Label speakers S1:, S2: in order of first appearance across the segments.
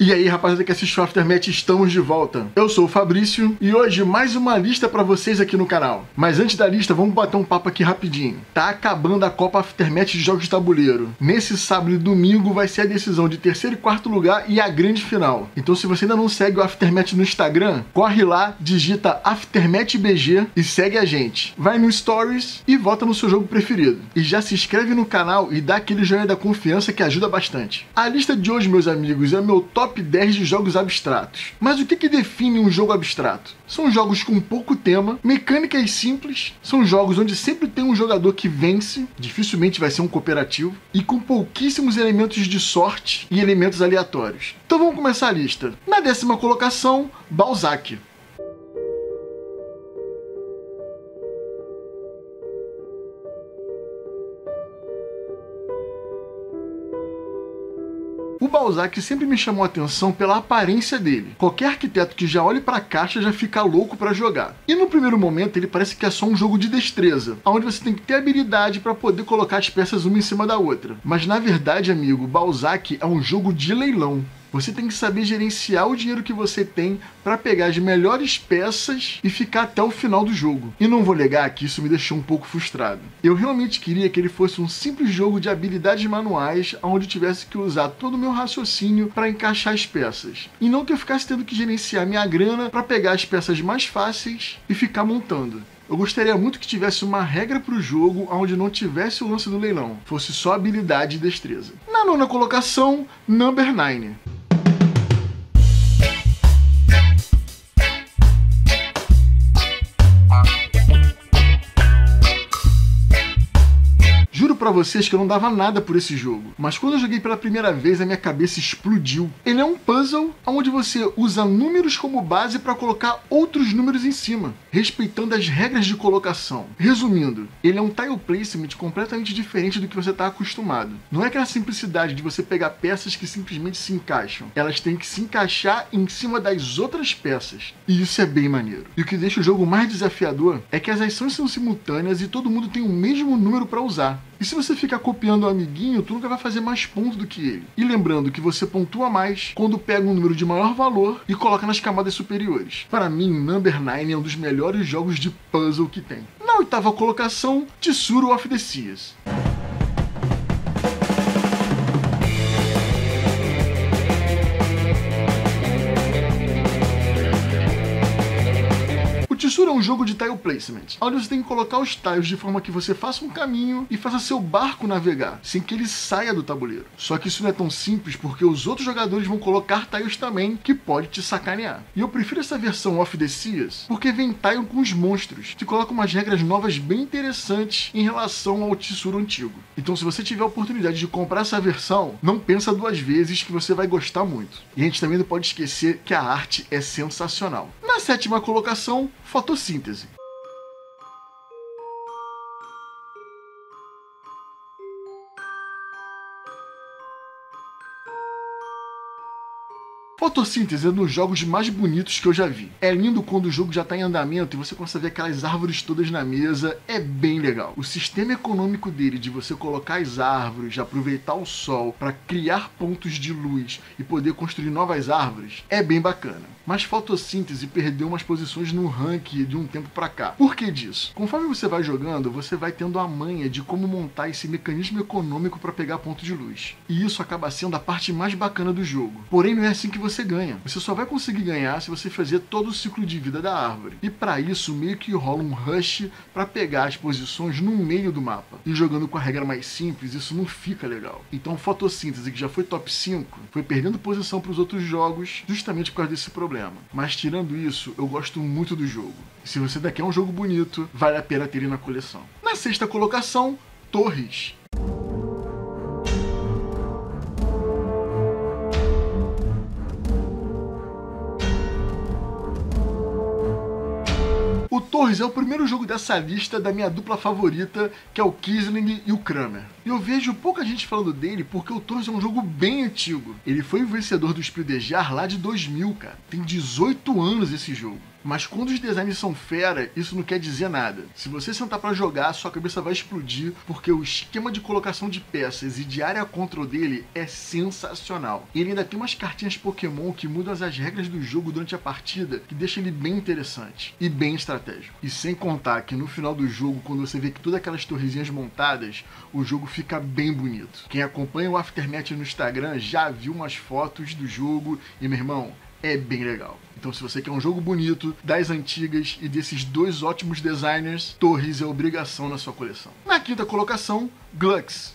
S1: E aí, rapaziada que assiste o Aftermath, estamos de volta. Eu sou o Fabrício e hoje mais uma lista pra vocês aqui no canal. Mas antes da lista, vamos bater um papo aqui rapidinho. Tá acabando a Copa Aftermath de Jogos de Tabuleiro. Nesse sábado e domingo vai ser a decisão de terceiro e quarto lugar e a grande final. Então se você ainda não segue o Aftermath no Instagram, corre lá, digita AftermathBG e segue a gente. Vai no Stories e vota no seu jogo preferido. E já se inscreve no canal e dá aquele joinha da confiança que ajuda bastante. A lista de hoje, meus amigos, é meu top 10 de jogos abstratos. Mas o que define um jogo abstrato? São jogos com pouco tema, mecânicas simples, são jogos onde sempre tem um jogador que vence, dificilmente vai ser um cooperativo, e com pouquíssimos elementos de sorte e elementos aleatórios. Então vamos começar a lista. Na 10ª colocação, Balzac. O Balzac sempre me chamou a atenção pela aparência dele. Qualquer arquiteto que já olhe para a caixa já fica louco para jogar. E no primeiro momento ele parece que é só um jogo de destreza, onde você tem que ter habilidade para poder colocar as peças uma em cima da outra. Mas na verdade, amigo, Balzac é um jogo de leilão. Você tem que saber gerenciar o dinheiro que você tem para pegar as melhores peças e ficar até o final do jogo. E não vou negar que isso me deixou um pouco frustrado. Eu realmente queria que ele fosse um simples jogo de habilidades manuais, onde eu tivesse que usar todo o meu raciocínio para encaixar as peças. E não que eu ficasse tendo que gerenciar minha grana para pegar as peças mais fáceis e ficar montando. Eu gostaria muito que tivesse uma regra para o jogo onde não tivesse o lance do leilão, fosse só habilidade e destreza. Na 9ª colocação, Number 9. Juro pra vocês que eu não dava nada por esse jogo, mas quando eu joguei pela primeira vez a minha cabeça explodiu. Ele é um puzzle onde você usa números como base para colocar outros números em cima, respeitando as regras de colocação. Resumindo, ele é um tile placement completamente diferente do que você está acostumado. Não é aquela simplicidade de você pegar peças que simplesmente se encaixam. Elas têm que se encaixar em cima das outras peças. E isso é bem maneiro. E o que deixa o jogo mais desafiador é que as ações são simultâneas e todo mundo tem o mesmo número para usar. E se você ficar copiando o amiguinho, tu nunca vai fazer mais pontos do que ele. E lembrando que você pontua mais quando pega um número de maior valor e coloca nas camadas superiores. Para mim, Number 9 é um dos melhores jogos de puzzle que tem. Na 8ª colocação, Tsuru of the Seas. Tsuru é um jogo de tile placement, onde você tem que colocar os tiles de forma que você faça um caminho e faça seu barco navegar, sem que ele saia do tabuleiro. Só que isso não é tão simples porque os outros jogadores vão colocar tiles também, que pode te sacanear. E eu prefiro essa versão Of the Seas porque vem tile com os monstros, que coloca umas regras novas bem interessantes em relação ao Tsuru antigo. Então se você tiver a oportunidade de comprar essa versão, não pensa duas vezes que você vai gostar muito. E a gente também não pode esquecer que a arte é sensacional. Na 7ª colocação, Fotossíntese. Fotossíntese é um dos jogos mais bonitos que eu já vi. É lindo quando o jogo já está em andamento e você consegue ver aquelas árvores todas na mesa, é bem legal. O sistema econômico dele, de você colocar as árvores, aproveitar o sol para criar pontos de luz e poder construir novas árvores, é bem bacana. Mas Fotossíntese perdeu umas posições no ranking de um tempo para cá. Por que disso? Conforme você vai jogando, você vai tendo a manha de como montar esse mecanismo econômico para pegar ponto de luz. E isso acaba sendo a parte mais bacana do jogo. Porém, não é assim que você ganha. Você só vai conseguir ganhar se você fazer todo o ciclo de vida da árvore. E para isso, meio que rola um rush para pegar as posições no meio do mapa. E jogando com a regra mais simples, isso não fica legal. Então, Fotossíntese, que já foi top 5, foi perdendo posição para os outros jogos justamente por causa desse problema. Mas tirando isso, eu gosto muito do jogo. E se você quer um jogo bonito, vale a pena ter ele na coleção. Na 6ª colocação, Torres. O Torres é o primeiro jogo dessa lista da minha dupla favorita, que é o Kiesling e o Kramer. E eu vejo pouca gente falando dele porque o Torres é um jogo bem antigo. Ele foi o vencedor do Spiel des Jahres lá de 2000, cara. Tem 18 anos esse jogo. Mas quando os designs são fera, isso não quer dizer nada. Se você sentar pra jogar, sua cabeça vai explodir, porque o esquema de colocação de peças e de área control dele é sensacional. E ele ainda tem umas cartinhas Pokémon que mudam as regras do jogo durante a partida, que deixa ele bem interessante e bem estratégico. E sem contar que no final do jogo, quando você vê que todas aquelas torrezinhas montadas, o jogo fica bem bonito. Quem acompanha o Aftermath no Instagram já viu umas fotos do jogo e, meu irmão, é bem legal. Então, se você quer um jogo bonito, das antigas e desses dois ótimos designers, Torres é obrigação na sua coleção. Na quinta colocação, Glux.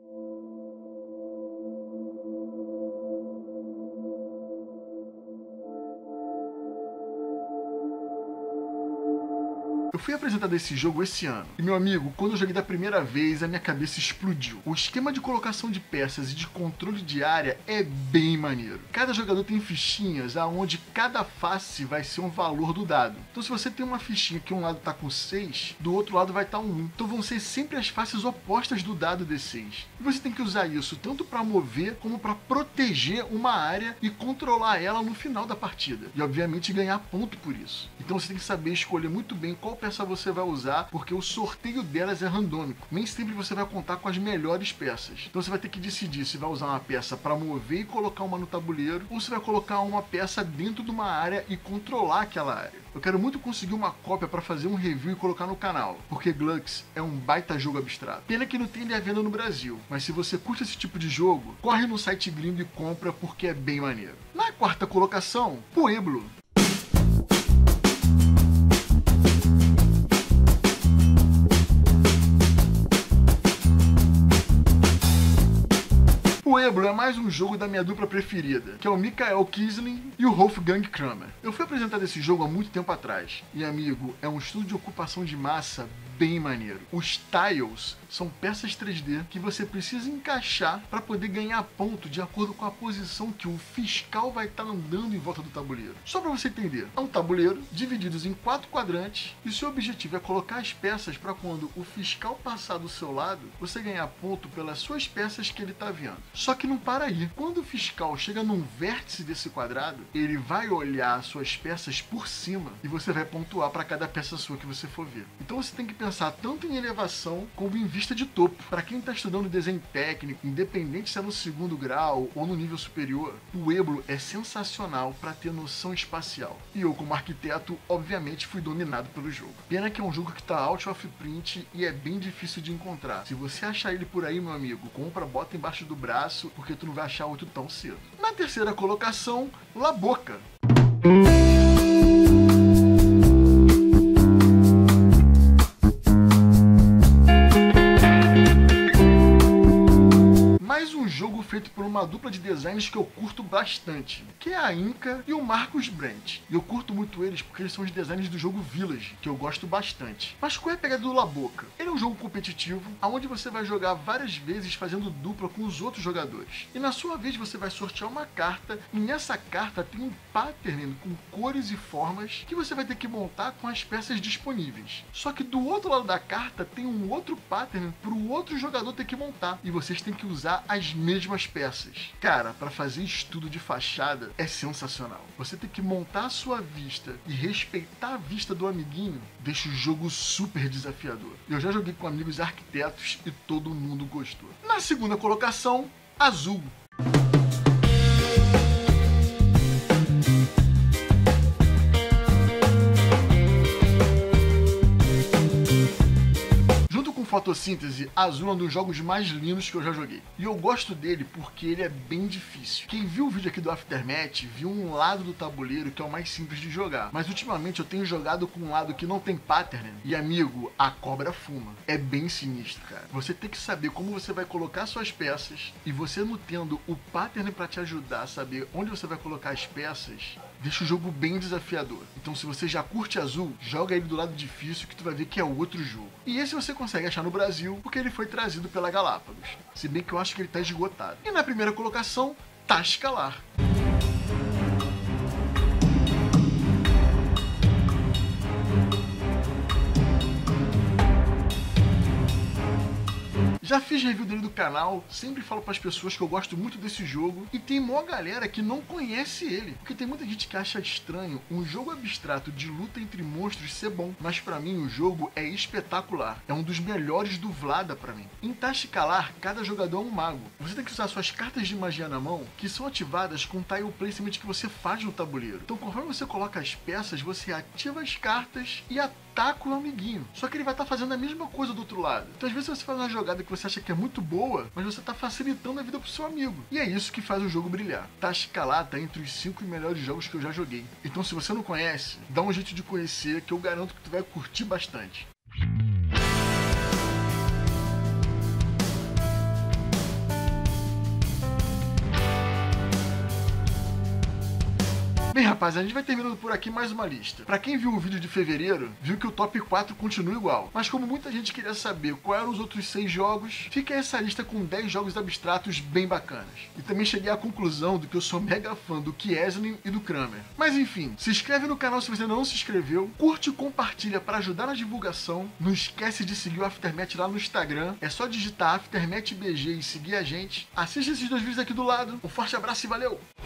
S1: Eu fui apresentado esse jogo esse ano, e meu amigo, quando eu joguei da primeira vez, a minha cabeça explodiu. O esquema de colocação de peças e de controle de área é bem maneiro. Cada jogador tem fichinhas aonde cada face vai ser um valor do dado. Então se você tem uma fichinha que um lado tá com 6, do outro lado vai estar 1. Então vão ser sempre as faces opostas do dado D6. E você tem que usar isso tanto para mover como para proteger uma área e controlar ela no final da partida. E obviamente ganhar ponto por isso. Então você tem que saber escolher muito bem qual peça você vai usar, porque o sorteio delas é randômico. Nem sempre você vai contar com as melhores peças. Então você vai ter que decidir se vai usar uma peça para mover e colocar uma no tabuleiro, ou se vai colocar uma peça dentro de uma área e controlar aquela área. Eu quero muito conseguir uma cópia para fazer um review e colocar no canal, porque Glux é um baita jogo abstrato. Pena que não tem ele à venda no Brasil, mas se você curte esse tipo de jogo, corre no site gringo e compra, porque é bem maneiro. Na quarta colocação, Pueblo. Pueblo é mais um jogo da minha dupla preferida, que é o Mikael Kisling e o Wolfgang Kramer. Eu fui apresentado esse jogo há muito tempo atrás, e amigo, é um estudo de ocupação de massa bem maneiro. Os tiles são peças 3D que você precisa encaixar para poder ganhar ponto de acordo com a posição que o fiscal vai estar andando em volta do tabuleiro. Só para você entender, é um tabuleiro dividido em 4 quadrantes e seu objetivo é colocar as peças para quando o fiscal passar do seu lado, você ganhar ponto pelas suas peças que ele está vendo. Só que não para aí. Quando o fiscal chega num vértice desse quadrado, ele vai olhar as suas peças por cima e você vai pontuar para cada peça sua que você for ver. Então você tem que pensar tanto em elevação como em vista de topo. Para quem está estudando desenho técnico, independente se é no segundo grau ou no nível superior, o Pueblo é sensacional para ter noção espacial. E eu, como arquiteto, obviamente fui dominado pelo jogo. Pena que é um jogo que está out of print e é bem difícil de encontrar. Se você achar ele por aí, meu amigo, compra, bota embaixo do braço, porque tu não vai achar outro tão cedo. Na terceira colocação, La Boca. Jogo feito por uma dupla de designers que eu curto bastante, que é a Inca e o Marcus Brandt. E eu curto muito eles porque eles são os designers do jogo Village, que eu gosto bastante. Mas qual é a pegada do La Boca? Ele é um jogo competitivo, onde você vai jogar várias vezes fazendo dupla com os outros jogadores. E na sua vez você vai sortear uma carta, e nessa carta tem um pattern com cores e formas que você vai ter que montar com as peças disponíveis. Só que do outro lado da carta tem um outro pattern para o outro jogador ter que montar. E vocês têm que usar as mesmas peças. Cara, para fazer estudo de fachada é sensacional. Você tem que montar a sua vista e respeitar a vista do amiguinho, deixa o jogo super desafiador. Eu já joguei com amigos arquitetos e todo mundo gostou. Na segunda colocação, Azul. Fotossíntese, Azul é um dos jogos mais lindos que eu já joguei. E eu gosto dele porque ele é bem difícil. Quem viu o vídeo aqui do Aftermath viu um lado do tabuleiro que é o mais simples de jogar. Mas ultimamente eu tenho jogado com um lado que não tem pattern. E amigo, a cobra fuma. É bem sinistro, cara. Você tem que saber como você vai colocar suas peças. E você não tendo o pattern para te ajudar a saber onde você vai colocar as peças, deixa o jogo bem desafiador. Então se você já curte Azul, joga ele do lado difícil que tu vai ver que é outro jogo. E esse você consegue achar no Brasil porque ele foi trazido pela Galápagos. Se bem que eu acho que ele tá esgotado. E na primeira colocação, Tascalar. Já fiz review dele do canal, sempre falo pras pessoas que eu gosto muito desse jogo, e tem mó galera que não conhece ele, porque tem muita gente que acha estranho um jogo abstrato de luta entre monstros ser bom, mas pra mim o jogo é espetacular, é um dos melhores do Vlada pra mim. Em Tashikalar, cada jogador é um mago, você tem que usar suas cartas de magia na mão, que são ativadas com o tile placement que você faz no tabuleiro. Então conforme você coloca as peças, você ativa as cartas e ataca o amiguinho, só que ele vai estar fazendo a mesma coisa do outro lado. Então às vezes você faz uma jogada que você acha que é muito boa, mas você está facilitando a vida pro seu amigo, e é isso que faz o jogo brilhar. Tashikalar tá entre os 5 melhores jogos que eu já joguei, então se você não conhece, dá um jeito de conhecer, que eu garanto que tu vai curtir bastante. Bem, rapaz, a gente vai terminando por aqui mais uma lista. Pra quem viu o vídeo de fevereiro, viu que o top 4 continua igual. Mas como muita gente queria saber quais eram os outros 6 jogos, fica essa lista com 10 jogos abstratos bem bacanas. E também cheguei à conclusão do que eu sou mega fã do Kieslin e do Kramer. Mas enfim, se inscreve no canal se você ainda não se inscreveu, curte e compartilha para ajudar na divulgação. Não esquece de seguir o Aftermath lá no Instagram, é só digitar AftermathBG e seguir a gente. Assiste esses 2 vídeos aqui do lado. Um forte abraço e valeu!